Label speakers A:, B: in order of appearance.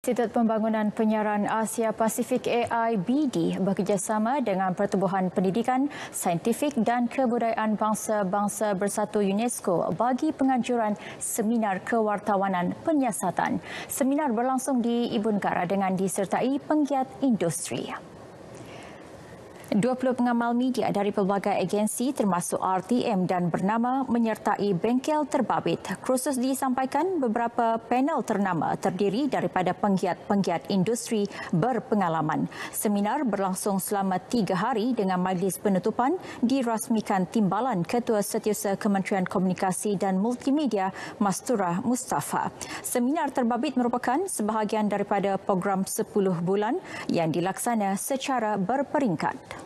A: Institut Pembangunan Penyiaran Asia Pasifik AIBD bekerjasama dengan Pertubuhan Pendidikan, Saintifik dan Kebudayaan Bangsa-Bangsa Bersatu UNESCO bagi penganjuran Seminar Kewartawanan Penyiasatan. Seminar berlangsung di Ibu Negara dengan disertai penggiat industri. 20 pengamal media dari pelbagai agensi termasuk RTM dan Bernama menyertai bengkel terbabit. Khusus disampaikan beberapa panel ternama terdiri daripada penggiat-penggiat industri berpengalaman. Seminar berlangsung selama 3 hari dengan majlis penutupan dirasmikan Timbalan Ketua Setiausaha Kementerian Komunikasi dan Multimedia Mastura Mustafa. Seminar terbabit merupakan sebahagian daripada program 10 bulan yang dilaksana secara berperingkat.